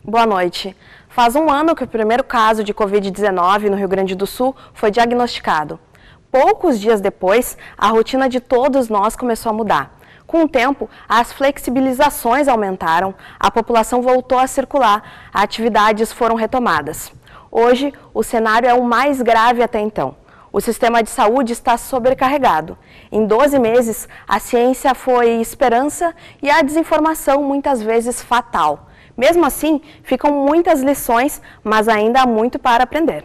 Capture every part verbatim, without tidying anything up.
Boa noite. Faz um ano que o primeiro caso de covid dezenove no Rio Grande do Sul foi diagnosticado. Poucos dias depois, a rotina de todos nós começou a mudar. Com o tempo, as flexibilizações aumentaram, a população voltou a circular, atividades foram retomadas. Hoje, o cenário é o mais grave até então. O sistema de saúde está sobrecarregado. Em doze meses, a ciência foi esperança e a desinformação muitas vezes fatal. Mesmo assim, ficam muitas lições, mas ainda há muito para aprender.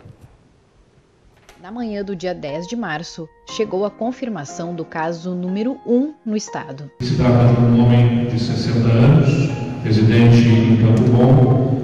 Na manhã do dia dez de março, chegou a confirmação do caso número um no estado. Se trata de um homem de sessenta anos, residente em Campo Bom,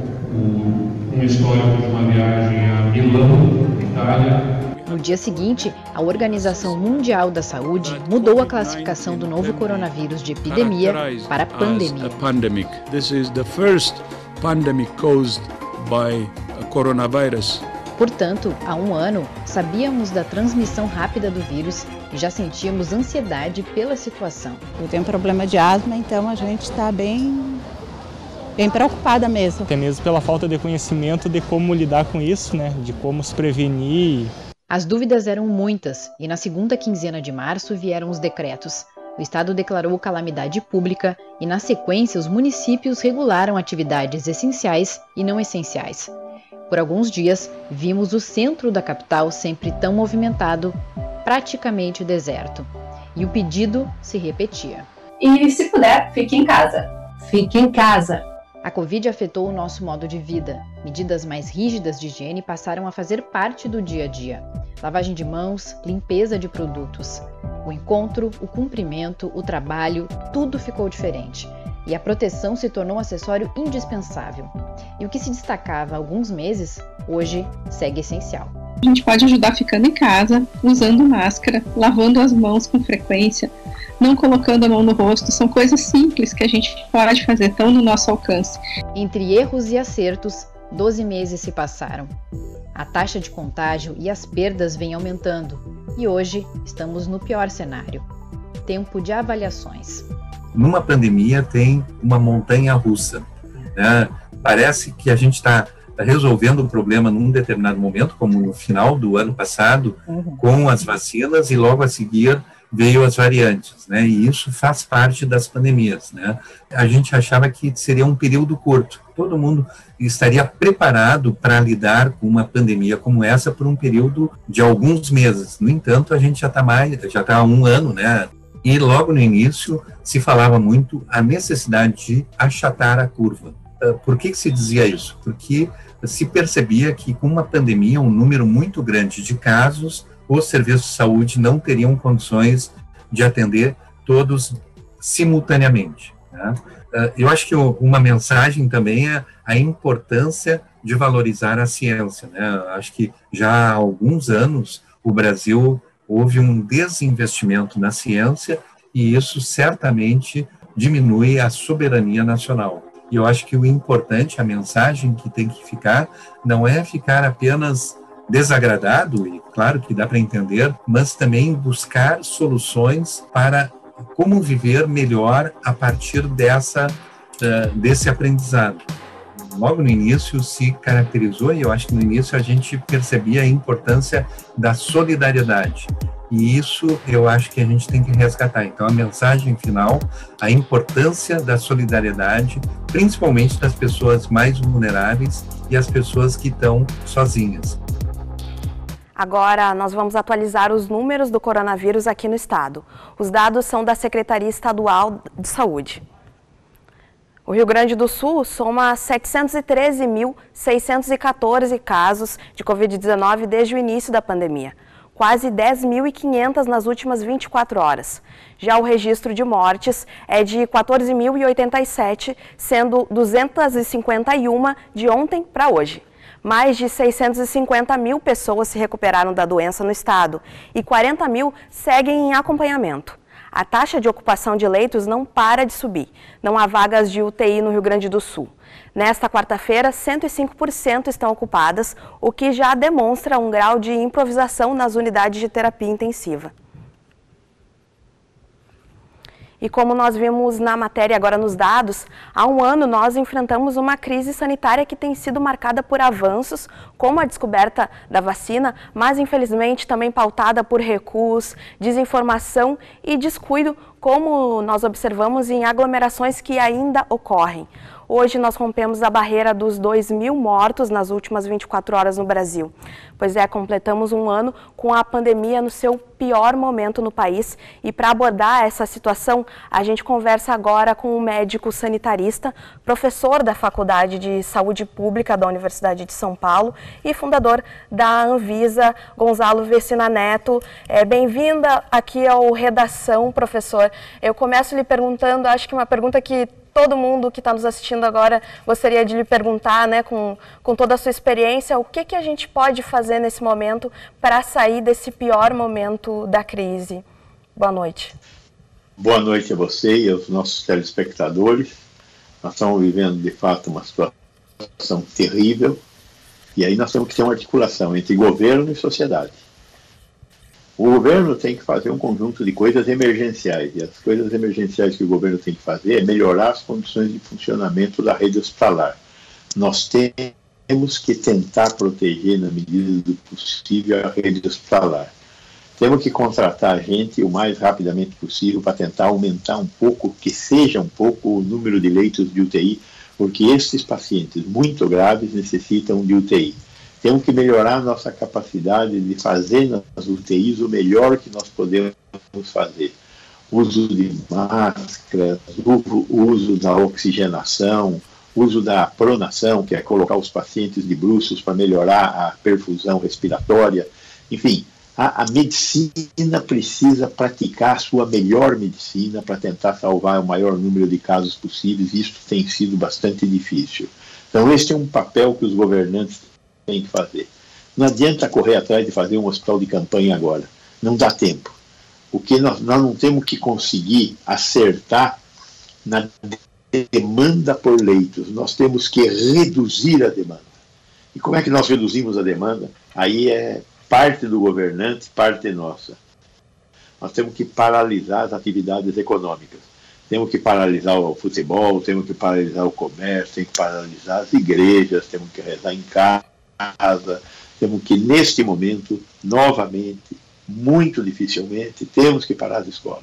um histórico de uma viagem a Milão, Itália. No dia seguinte, a Organização Mundial da Saúde mudou a classificação do novo coronavírus de epidemia para pandemia. This is the first pandemic caused by a coronavirus. Portanto, há um ano, sabíamos da transmissão rápida do vírus e já sentíamos ansiedade pela situação. Eu tenho problema de asma, então a gente está bem, bem preocupada mesmo. Até mesmo pela falta de conhecimento de como lidar com isso, né? De como se prevenir. As dúvidas eram muitas e na segunda quinzena de março vieram os decretos. O estado declarou calamidade pública e, na sequência, os municípios regularam atividades essenciais e não essenciais. Por alguns dias, vimos o centro da capital sempre tão movimentado, praticamente deserto. E o pedido se repetia. E se puder, fique em casa. Fique em casa. A Covid afetou o nosso modo de vida. Medidas mais rígidas de higiene passaram a fazer parte do dia a dia. Lavagem de mãos, limpeza de produtos. O encontro, o cumprimento, o trabalho, tudo ficou diferente. E a proteção se tornou um acessório indispensável. E o que se destacava há alguns meses, hoje segue essencial. A gente pode ajudar ficando em casa, usando máscara, lavando as mãos com frequência, não colocando a mão no rosto. São coisas simples que a gente pode fazer, tão no nosso alcance. Entre erros e acertos, doze meses se passaram. A taxa de contágio e as perdas vêm aumentando. E hoje estamos no pior cenário. Tempo de avaliações. Numa pandemia tem uma montanha russa, né? Parece que a gente está resolvendo o problema num determinado momento, como no final do ano passado, uhum. com as vacinas, e logo a seguir veio as variantes, né? E isso faz parte das pandemias, né? A gente achava que seria um período curto, todo mundo estaria preparado para lidar com uma pandemia como essa por um período de alguns meses. No entanto, a gente já está mais, já está há um ano, né? E logo no início se falava muito a necessidade de achatar a curva. Por que que se dizia isso? Porque se percebia que com uma pandemia, um número muito grande de casos, os serviços de saúde não teriam condições de atender todos simultaneamente, né? Eu acho que uma mensagem também é a importância de valorizar a ciência, né? Acho que já há alguns anos o Brasil houve um desinvestimento na ciência e isso certamente diminui a soberania nacional. E eu acho que o importante, a mensagem que tem que ficar, não é ficar apenas desagradado, e claro que dá para entender, mas também buscar soluções para como viver melhor a partir dessa, uh, desse aprendizado. Logo no início se caracterizou, e eu acho que no início a gente percebia a importância da solidariedade. E isso eu acho que a gente tem que resgatar. Então a mensagem final, a importância da solidariedade, principalmente das pessoas mais vulneráveis e as pessoas que estão sozinhas. Agora nós vamos atualizar os números do coronavírus aqui no estado. Os dados são da Secretaria Estadual de Saúde. O Rio Grande do Sul soma setecentos e treze mil, seiscentos e quatorze casos de covid dezenove desde o início da pandemia, quase dez mil e quinhentos nas últimas vinte e quatro horas. Já o registro de mortes é de quatorze mil e oitenta e sete, sendo duzentas e cinquenta e uma de ontem para hoje. Mais de seiscentas e cinquenta mil pessoas se recuperaram da doença no estado e quarenta mil seguem em acompanhamento. A taxa de ocupação de leitos não para de subir. Não há vagas de U T I no Rio Grande do Sul. Nesta quarta-feira, cento e cinco por cento estão ocupadas, o que já demonstra um grau de improvisação nas unidades de terapia intensiva. E como nós vimos na matéria, agora nos dados, há um ano nós enfrentamos uma crise sanitária que tem sido marcada por avanços, como a descoberta da vacina, mas infelizmente também pautada por recuos, desinformação e descuido, como nós observamos em aglomerações que ainda ocorrem. Hoje nós rompemos a barreira dos dois mil mortos nas últimas vinte e quatro horas no Brasil. Pois é, completamos um ano com a pandemia no seu pior momento no país. E para abordar essa situação, a gente conversa agora com um médico sanitarista, professor da Faculdade de Saúde Pública da Universidade de São Paulo e fundador da Anvisa, Gonzalo Vecina Neto. É, bem-vinda aqui ao Redação, professor. Eu começo lhe perguntando, acho que uma pergunta que todo mundo que está nos assistindo agora gostaria de lhe perguntar, né, com, com toda a sua experiência, o que, que a gente pode fazer nesse momento para sair desse pior momento da crise? Boa noite. Boa noite a você e aos nossos telespectadores. Nós estamos vivendo, de fato, uma situação terrível e aí nós temos que ter uma articulação entre governo e sociedade. O governo tem que fazer um conjunto de coisas emergenciais, e as coisas emergenciais que o governo tem que fazer é melhorar as condições de funcionamento da rede hospitalar. Nós temos que tentar proteger, na medida do possível, a rede hospitalar. Temos que contratar gente o mais rapidamente possível para tentar aumentar um pouco, que seja um pouco, o número de leitos de U T I, porque esses pacientes muito graves necessitam de U T I. Temos que melhorar a nossa capacidade de fazer nas U T Is o melhor que nós podemos fazer. Uso de máscaras, o uso da oxigenação, uso da pronação, que é colocar os pacientes de bruços para melhorar a perfusão respiratória. Enfim, a, a medicina precisa praticar a sua melhor medicina para tentar salvar o maior número de casos possíveis, e isso tem sido bastante difícil. Então, esse é um papel que os governantes tem que fazer. Não adianta correr atrás de fazer um hospital de campanha agora. Não dá tempo. O que nós, nós não temos que conseguir acertar na demanda por leitos. Nós temos que reduzir a demanda. E como é que nós reduzimos a demanda? Aí é parte do governante, parte nossa. Nós temos que paralisar as atividades econômicas. Temos que paralisar o futebol, temos que paralisar o comércio, temos que paralisar as igrejas, temos que rezar em casa. Casa, temos que, neste momento, novamente, muito dificilmente, temos que parar as escolas.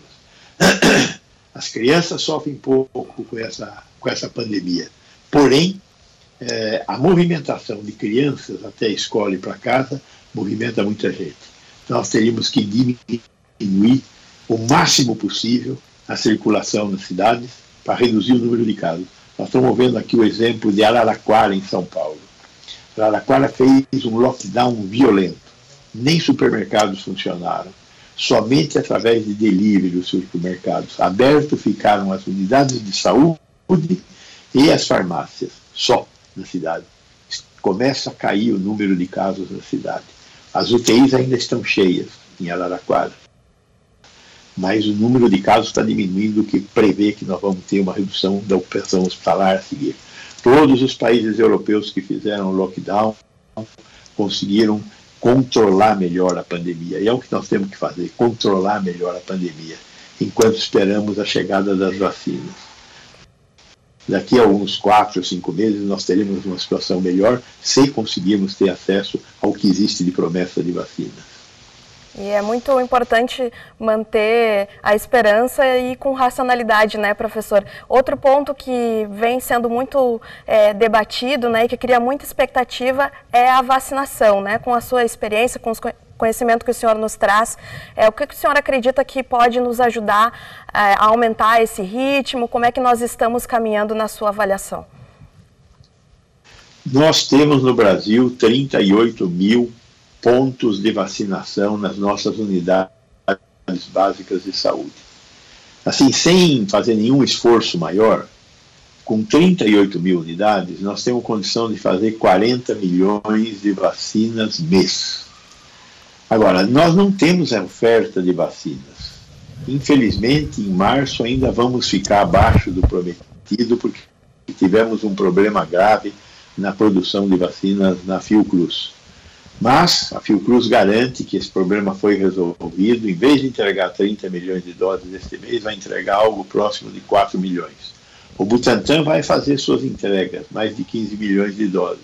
As crianças sofrem pouco com essa, com essa pandemia. Porém, é, a movimentação de crianças até a escola e para casa movimenta muita gente. Então, nós teríamos que diminuir o máximo possível a circulação nas cidades para reduzir o número de casos. Nós estamos vendo aqui o exemplo de Araraquara, em São Paulo. Araraquara fez um lockdown violento. Nem supermercados funcionaram. Somente através de delivery os supermercados. Abertos ficaram as unidades de saúde e as farmácias. Só na cidade. Começa a cair o número de casos na cidade. As U T Is ainda estão cheias em Araraquara. Mas o número de casos está diminuindo, o que prevê que nós vamos ter uma redução da ocupação hospitalar a seguir. Todos os países europeus que fizeram lockdown conseguiram controlar melhor a pandemia. E é o que nós temos que fazer, controlar melhor a pandemia, enquanto esperamos a chegada das vacinas. Daqui a uns quatro ou cinco meses nós teremos uma situação melhor se conseguirmos ter acesso ao que existe de promessa de vacinas. E é muito importante manter a esperança e com racionalidade, né, professor? Outro ponto que vem sendo muito é, debatido, né, e que cria muita expectativa é a vacinação, né? Com a sua experiência, com os conhecimento que o senhor nos traz, é, o que o senhor acredita que pode nos ajudar é, a aumentar esse ritmo? Como é que nós estamos caminhando na sua avaliação? Nós temos no Brasil trinta e oito mil pontos de vacinação nas nossas unidades básicas de saúde. Assim, sem fazer nenhum esforço maior, com trinta e oito mil unidades, nós temos condição de fazer quarenta milhões de vacinas mês. Agora, nós não temos a oferta de vacinas. Infelizmente, em março ainda vamos ficar abaixo do prometido, porque tivemos um problema grave na produção de vacinas na Fiocruz. Mas a Fiocruz garante que esse problema foi resolvido. Em vez de entregar trinta milhões de doses este mês, vai entregar algo próximo de quatro milhões. O Butantan vai fazer suas entregas, mais de quinze milhões de doses.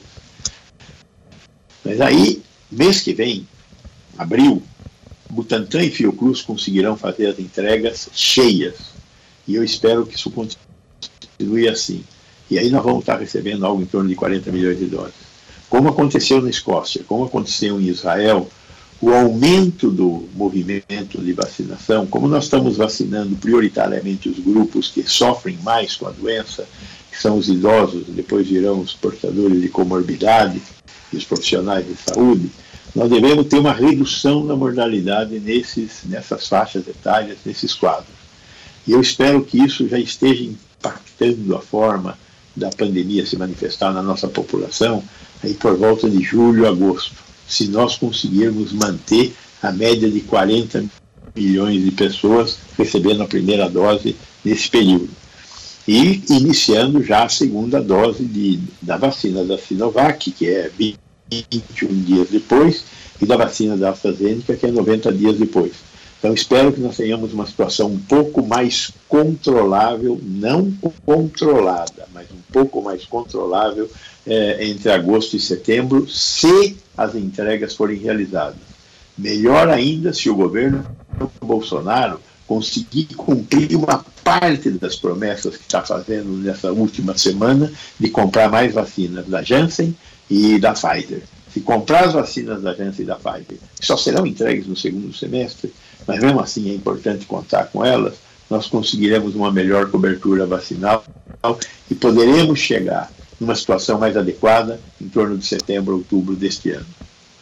Mas aí, mês que vem, abril, Butantan e Fiocruz conseguirão fazer as entregas cheias. E eu espero que isso continue assim. E aí nós vamos estar recebendo algo em torno de quarenta milhões de doses. Como aconteceu na Escócia, como aconteceu em Israel, o aumento do movimento de vacinação, como nós estamos vacinando prioritariamente os grupos que sofrem mais com a doença, que são os idosos, depois virão os portadores de comorbidade e os profissionais de saúde, nós devemos ter uma redução da mortalidade nesses, nessas faixas etárias, nesses quadros. E eu espero que isso já esteja impactando a forma da pandemia se manifestar na nossa população, aí por volta de julho, agosto, se nós conseguirmos manter a média de quarenta milhões de pessoas recebendo a primeira dose nesse período. E iniciando já a segunda dose de, da vacina da Sinovac, que é vinte e um dias depois, e da vacina da AstraZeneca, que é noventa dias depois. Então, espero que nós tenhamos uma situação um pouco mais controlável, não controlada, mas um pouco mais controlável é, entre agosto e setembro, se as entregas forem realizadas. Melhor ainda se o governo Bolsonaro conseguir cumprir uma parte das promessas que está fazendo nessa última semana de comprar mais vacinas da Janssen e da Pfizer. Se comprar as vacinas da Janssen e da Pfizer, que só serão entregues no segundo semestre, mas mesmo assim é importante contar com elas, nós conseguiremos uma melhor cobertura vacinal e poderemos chegar numa situação mais adequada em torno de setembro, outubro deste ano.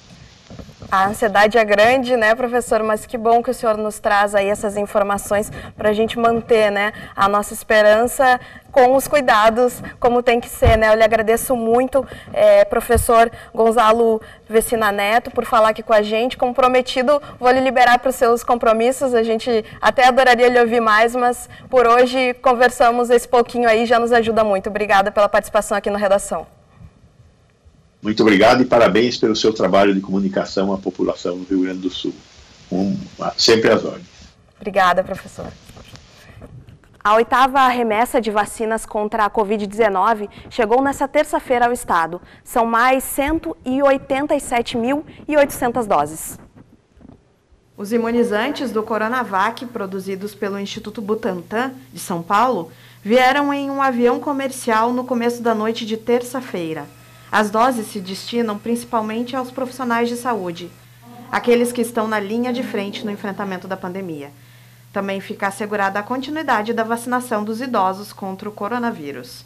A ansiedade é grande, né, professor? Mas que bom que o senhor nos traz aí essas informações para a gente manter, né, a nossa esperança com os cuidados, como tem que ser, né? Eu lhe agradeço muito, é, professor Gonzalo Vecina Neto, por falar aqui com a gente. Como prometido, vou lhe liberar para os seus compromissos. A gente até adoraria lhe ouvir mais, mas por hoje conversamos esse pouquinho aí, já nos ajuda muito. Obrigada pela participação aqui no Redação. Muito obrigado e parabéns pelo seu trabalho de comunicação à população do Rio Grande do Sul. Um, sempre às ordens. Obrigada, professor. A oitava remessa de vacinas contra a covid dezenove chegou nesta terça-feira ao estado. São mais cento e oitenta e sete mil e oitocentas doses. Os imunizantes do Coronavac, produzidos pelo Instituto Butantan, de São Paulo, vieram em um avião comercial no começo da noite de terça-feira. As doses se destinam principalmente aos profissionais de saúde, aqueles que estão na linha de frente no enfrentamento da pandemia. Também fica assegurada a continuidade da vacinação dos idosos contra o coronavírus.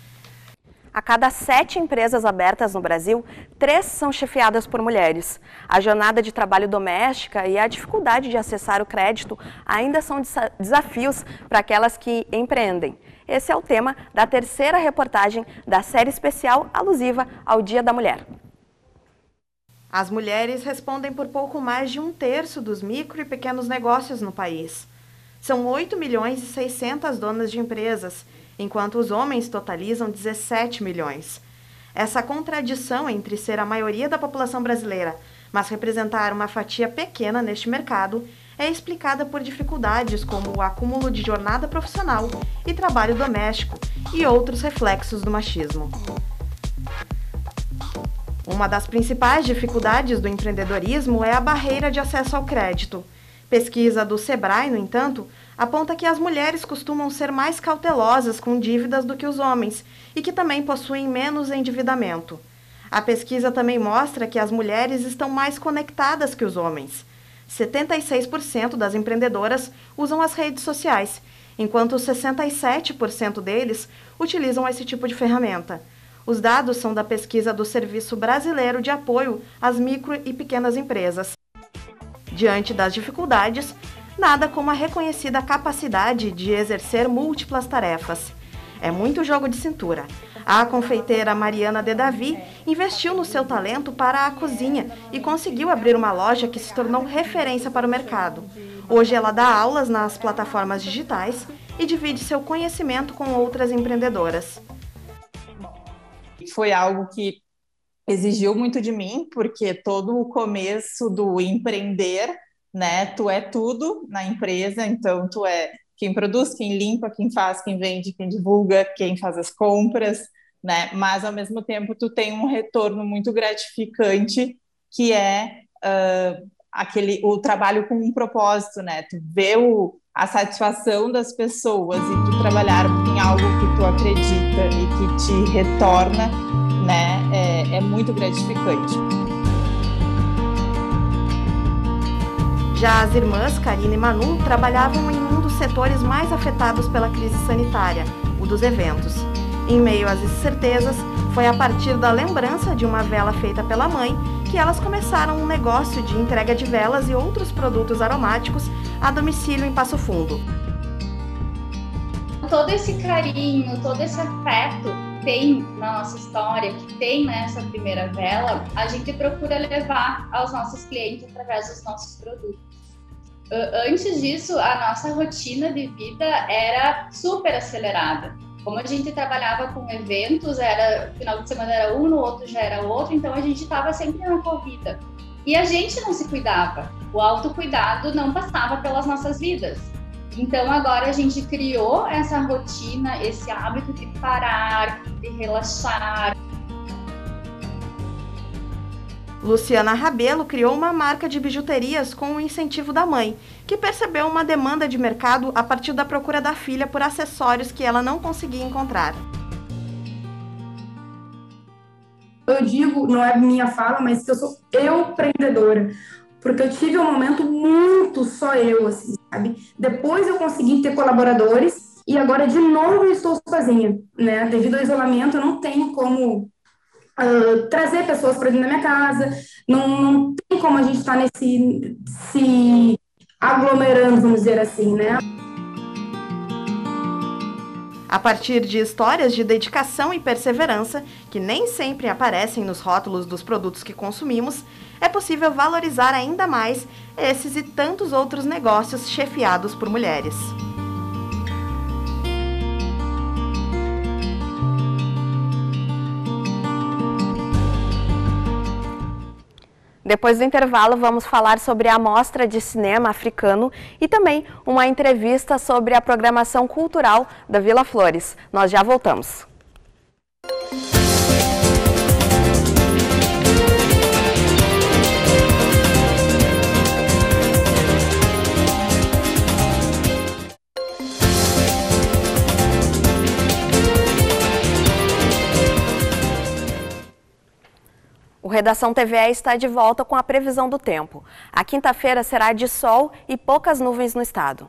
A cada sete empresas abertas no Brasil, três são chefiadas por mulheres. A jornada de trabalho doméstica e a dificuldade de acessar o crédito ainda são desafios para aquelas que empreendem. Esse é o tema da terceira reportagem da série especial alusiva ao Dia da Mulher. As mulheres respondem por pouco mais de um terço dos micro e pequenos negócios no país. São oito milhões e seiscentas donas de empresas, enquanto os homens totalizam dezessete milhões. Essa contradição entre ser a maioria da população brasileira, mas representar uma fatia pequena neste mercado, é explicada por dificuldades como o acúmulo de jornada profissional e trabalho doméstico e outros reflexos do machismo. Uma das principais dificuldades do empreendedorismo é a barreira de acesso ao crédito. Pesquisa do Sebrae, no entanto, aponta que as mulheres costumam ser mais cautelosas com dívidas do que os homens e que também possuem menos endividamento. A pesquisa também mostra que as mulheres estão mais conectadas que os homens. setenta e seis por cento das empreendedoras usam as redes sociais, enquanto sessenta e sete por cento deles utilizam esse tipo de ferramenta. Os dados são da pesquisa do Serviço Brasileiro de Apoio às Micro e Pequenas Empresas. Diante das dificuldades, nada como a reconhecida capacidade de exercer múltiplas tarefas. É muito jogo de cintura. A confeiteira Mariana de Davi investiu no seu talento para a cozinha e conseguiu abrir uma loja que se tornou referência para o mercado. Hoje ela dá aulas nas plataformas digitais e divide seu conhecimento com outras empreendedoras. Foi algo que exigiu muito de mim, porque todo o começo do empreender, né, tu é tudo na empresa, então tu é quem produz, quem limpa, quem faz, quem vende, quem divulga, quem faz as compras, né, mas ao mesmo tempo tu tem um retorno muito gratificante, que é uh, aquele, o trabalho com um propósito, né, tu vê o, a satisfação das pessoas e tu trabalhar em algo que tu acredita e que te retorna, né, é, é muito gratificante. Já as irmãs Karina e Manu trabalhavam em um dos setores mais afetados pela crise sanitária, o dos eventos. Em meio às incertezas, foi a partir da lembrança de uma vela feita pela mãe que elas começaram um negócio de entrega de velas e outros produtos aromáticos a domicílio em Passo Fundo. Todo esse carinho, todo esse afeto tem na nossa história, que tem nessa primeira vela, a gente procura levar aos nossos clientes através dos nossos produtos. Antes disso, a nossa rotina de vida era super acelerada. Como a gente trabalhava com eventos, era final de semana era um, no outro já era outro, então a gente estava sempre na corrida. E a gente não se cuidava, o autocuidado não passava pelas nossas vidas. Então agora a gente criou essa rotina, esse hábito de parar, de relaxar. Luciana Rabelo criou uma marca de bijuterias com o incentivo da mãe, que percebeu uma demanda de mercado a partir da procura da filha por acessórios que ela não conseguia encontrar. Eu digo, não é minha fala, mas que eu sou eu empreendedora. Porque eu tive um momento muito só eu, assim, sabe? Depois eu consegui ter colaboradores e agora de novo eu estou sozinha, né? Devido ao isolamento, eu não tenho como uh, trazer pessoas para dentro da minha casa, não, não tem como a gente estar nesse se aglomerando, vamos dizer assim, né? A partir de histórias de dedicação e perseverança, que nem sempre aparecem nos rótulos dos produtos que consumimos, é possível valorizar ainda mais esses e tantos outros negócios chefiados por mulheres. Depois do intervalo, vamos falar sobre a Mostra de Cinema Africano e também uma entrevista sobre a programação cultural da Vila Flores. Nós já voltamos. O Redação T V E está de volta com a previsão do tempo. A quinta-feira será de sol e poucas nuvens no estado.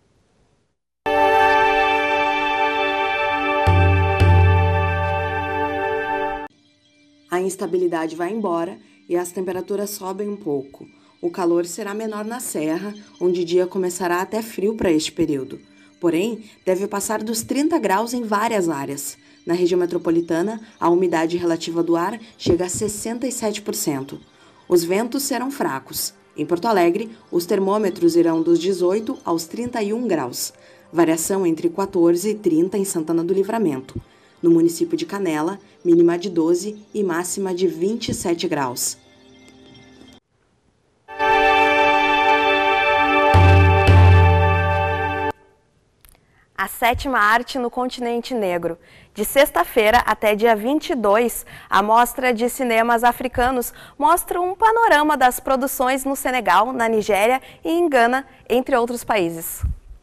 A instabilidade vai embora e as temperaturas sobem um pouco. O calor será menor na serra, onde o dia começará até frio para este período. Porém, deve passar dos trinta graus em várias áreas. Na região metropolitana, a umidade relativa do ar chega a sessenta e sete por cento. Os ventos serão fracos. Em Porto Alegre, os termômetros irão dos dezoito aos trinta e um graus. Variação entre quatorze e trinta em Santana do Livramento. No município de Canela, mínima de doze e máxima de vinte e sete graus. A sétima arte no continente negro. De sexta-feira até dia vinte e dois, a Mostra de Cinemas Africanos mostra um panorama das produções no Senegal, na Nigéria e em Gana, entre outros países.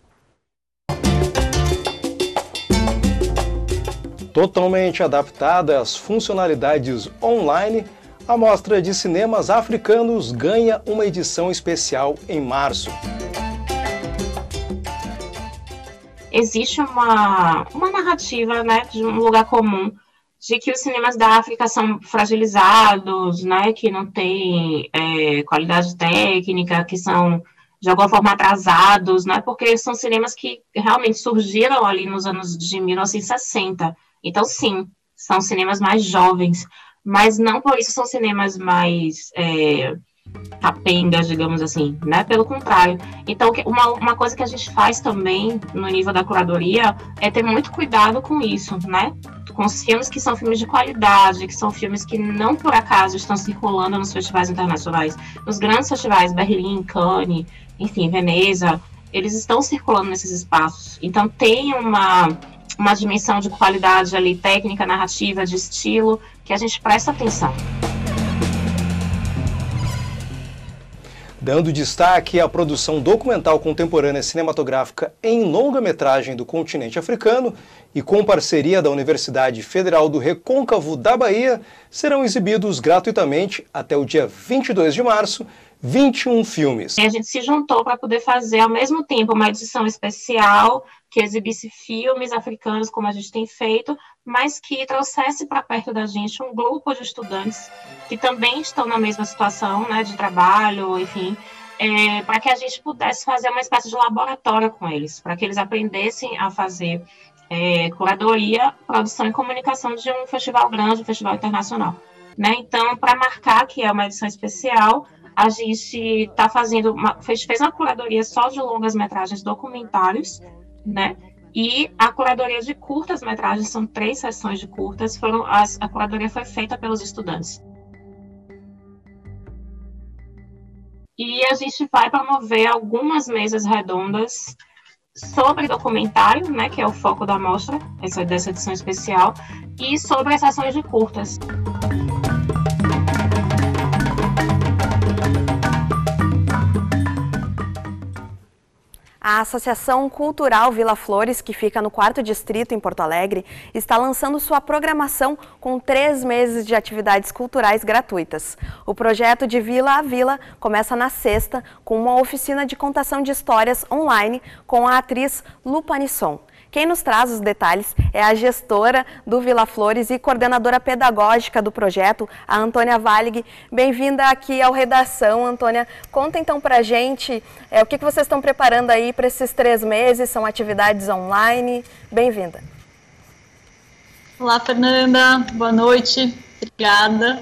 Totalmente adaptada às funcionalidades online, a Mostra de Cinemas Africanos ganha uma edição especial em março. Existe uma, uma narrativa, né, de um lugar comum, de que os cinemas da África são fragilizados, né, que não têm é, qualidade técnica, que são, de alguma forma, atrasados, né, porque são cinemas que realmente surgiram ali nos anos de mil novecentos e sessenta. Então, sim, são cinemas mais jovens, mas não por isso são cinemas mais, é, capengas, digamos assim, né? Pelo contrário. Então, uma, uma coisa que a gente faz também no nível da curadoria é ter muito cuidado com isso, né? Com os filmes que são filmes de qualidade, que são filmes que não por acaso estão circulando nos festivais internacionais, nos grandes festivais, Berlim, Cannes, enfim, Veneza, eles estão circulando nesses espaços. Então tem uma, uma dimensão de qualidade ali, técnica, narrativa, de estilo, que a gente presta atenção. Dando destaque à produção documental contemporânea cinematográfica em longa-metragem do continente africano e com parceria da Universidade Federal do Recôncavo da Bahia, serão exibidos gratuitamente até o dia vinte e dois de março, vinte e um filmes. A gente se juntou para poder fazer ao mesmo tempo uma edição especial que exibisse filmes africanos, como a gente tem feito, mas que trouxesse para perto da gente um grupo de estudantes que também estão na mesma situação, né, de trabalho, enfim, é, para que a gente pudesse fazer uma espécie de laboratório com eles, para que eles aprendessem a fazer é, curadoria, produção e comunicação de um festival grande, um festival internacional. Né? Então, para marcar que é uma edição especial, a gente tá fazendo uma, fez, fez uma curadoria só de longas-metragens documentários, né? E a curadoria de curtas-metragens, são três sessões de curtas, foram, as, a curadoria foi feita pelos estudantes. E a gente vai promover algumas mesas redondas sobre documentário, né, que é o foco da mostra, essa, dessa edição especial, e sobre as sessões de curtas. A Associação Cultural Vila Flores, que fica no quarto Distrito, em Porto Alegre, está lançando sua programação com três meses de atividades culturais gratuitas. O projeto de Vila a Vila começa na sexta, com uma oficina de contação de histórias online com a atriz Lu Panisson. Quem nos traz os detalhes é a gestora do Vila Flores e coordenadora pedagógica do projeto, a Antônia Valig. Bem-vinda aqui ao Redação, Antônia. Conta então pra gente é, o que, que vocês estão preparando aí para esses três meses, são atividades online. Bem-vinda. Olá, Fernanda. Boa noite. Obrigada.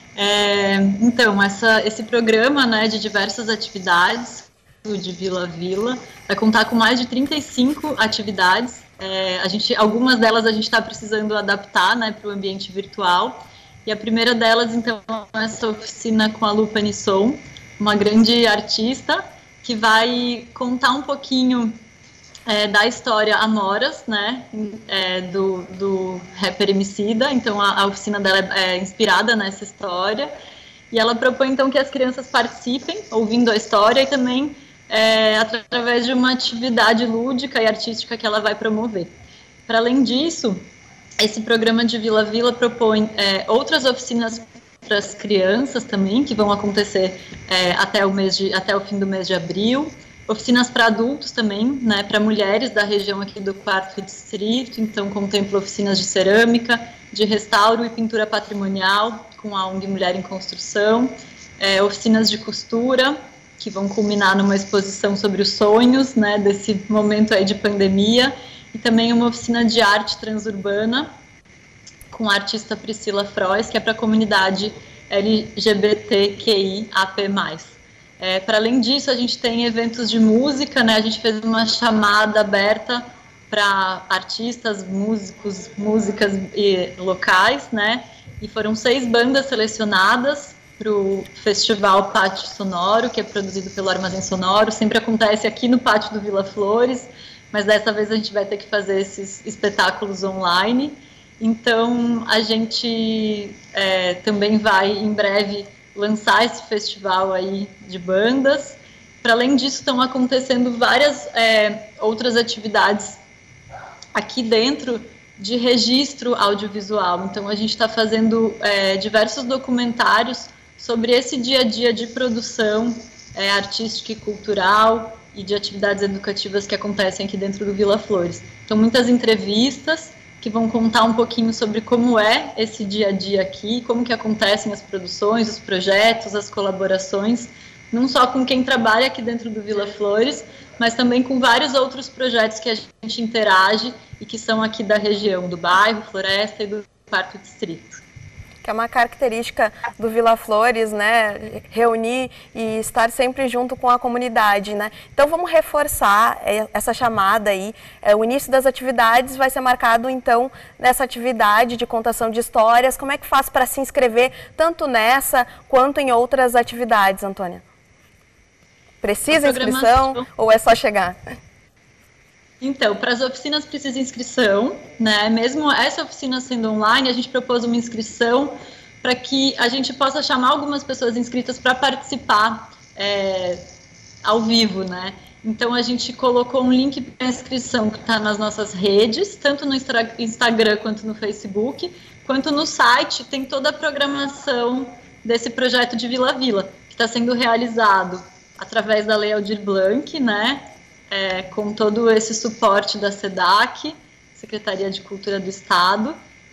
É, então, essa, esse programa, né, de diversas atividades, de Vila a Vila, vai contar com mais de trinta e cinco atividades. É, a gente, algumas delas a gente está precisando adaptar, né, para o ambiente virtual. E a primeira delas, então, é essa oficina com a Lu Panisson, uma grande artista, que vai contar um pouquinho é, da história Amoras, né, é, do, do rapper Emicida. Então, a, a oficina dela é, é inspirada nessa história. E ela propõe, então, que as crianças participem, ouvindo a história, e também É, através de uma atividade lúdica e artística que ela vai promover. Para além disso, esse programa de Vila a Vila propõe é, outras oficinas para as crianças também, que vão acontecer é, até, o mês de, até o fim do mês de abril, oficinas para adultos também, né, para mulheres da região aqui do quarto Distrito, então contempla oficinas de cerâmica, de restauro e pintura patrimonial, com a O N G Mulher em Construção, é, oficinas de costura, que vão culminar numa exposição sobre os sonhos, né, desse momento aí de pandemia, e também uma oficina de arte transurbana com a artista Priscila Frois, que é para a comunidade L G B T Q I A P mais. É, para além disso, a gente tem eventos de música, né, a gente fez uma chamada aberta para artistas, músicos, músicas e locais, né, e foram seis bandas selecionadas para o Festival Pátio Sonoro, que é produzido pelo Armazém Sonoro. Sempre acontece aqui no pátio do Vila Flores, mas dessa vez a gente vai ter que fazer esses espetáculos online. Então, a gente é, também vai, em breve, lançar esse festival aí de bandas. Para além disso, estão acontecendo várias é, outras atividades aqui dentro de registro audiovisual. Então, a gente está fazendo é, diversos documentários sobre esse dia a dia de produção é, artística e cultural e de atividades educativas que acontecem aqui dentro do Vila Flores. Então, muitas entrevistas que vão contar um pouquinho sobre como é esse dia a dia aqui, como que acontecem as produções, os projetos, as colaborações, não só com quem trabalha aqui dentro do Vila Flores, mas também com vários outros projetos que a gente interage e que são aqui da região, do bairro, Floresta e do quarto Distrito. que é uma característica do Vila Flores, né, reunir e estar sempre junto com a comunidade, né. Então vamos reforçar essa chamada aí, o início das atividades vai ser marcado então nessa atividade de contação de histórias. Como é que faz para se inscrever tanto nessa quanto em outras atividades, Antônia? Precisa inscrição ou é só chegar? Então, para as oficinas precisa inscrição, né? Mesmo essa oficina sendo online, a gente propôs uma inscrição para que a gente possa chamar algumas pessoas inscritas para participar é, ao vivo, né? Então, a gente colocou um link para inscrição que está nas nossas redes, tanto no Instagram quanto no Facebook, quanto no site, tem toda a programação desse projeto de Vila Vila, que está sendo realizado através da Lei Aldir Blanc, né? É, com todo esse suporte da SEDAC, Secretaria de Cultura do Estado,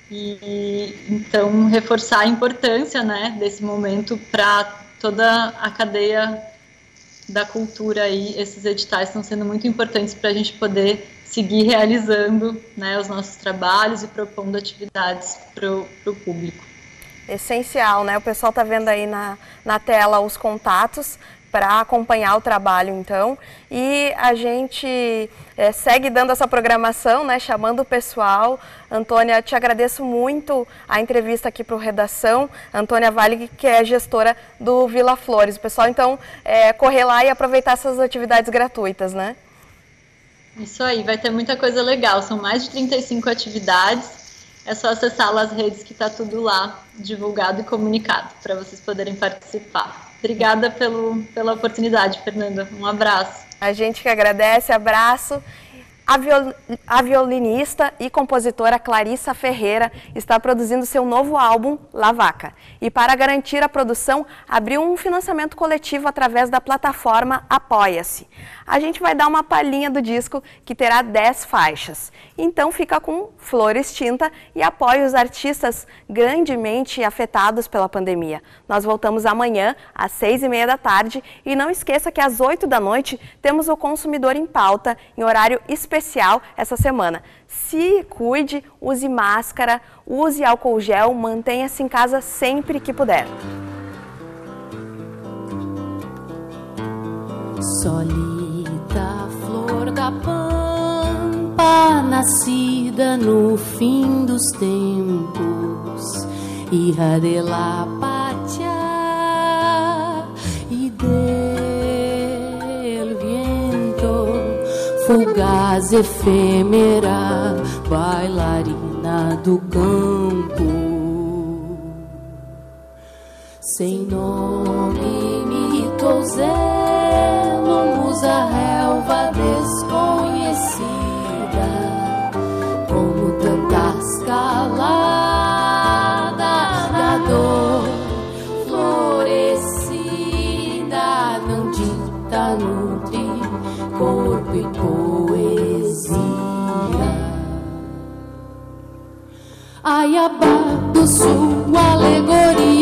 e então reforçar a importância, né, desse momento para toda a cadeia da cultura aí. Esses editais estão sendo muito importantes para a gente poder seguir realizando, né, os nossos trabalhos e propondo atividades para o público. Essencial, né? O pessoal está vendo aí na, na tela os contatos para acompanhar o trabalho, então, e a gente é, segue dando essa programação, né, chamando o pessoal. Antônia, te agradeço muito a entrevista aqui para o Redação. Antônia Valig, que é gestora do Vila Flores. O pessoal, então, é, correr lá e aproveitar essas atividades gratuitas, né? Isso aí, vai ter muita coisa legal, são mais de trinta e cinco atividades, é só acessar lá as redes que está tudo lá divulgado e comunicado, para vocês poderem participar. Obrigada pelo, pela oportunidade, Fernanda. Um abraço. A gente que agradece, abraço. A, viol, a violinista e compositora Clarissa Ferreira está produzindo seu novo álbum, La Vaca. E para garantir a produção, abriu um financiamento coletivo através da plataforma Apoia-se. A gente vai dar uma palhinha do disco, que terá dez faixas. Então fica com Flores Tinta e apoie os artistas grandemente afetados pela pandemia. Nós voltamos amanhã, às seis e meia da tarde. E não esqueça que às oito da noite temos o Consumidor em Pauta, em horário especial essa semana. Se cuide, use máscara, use álcool gel, mantenha-se em casa sempre que puder. Solita flor da pampa, nascida no fim dos tempos, hija de la patria y del viento, fugaz, efêmera, bailarina do campo, sem nome, mito zero, musa relva desconhecida, como tantas caladas da dor florescida, não dita, nutre corpo e poesia. Aiabá do Sul, alegoria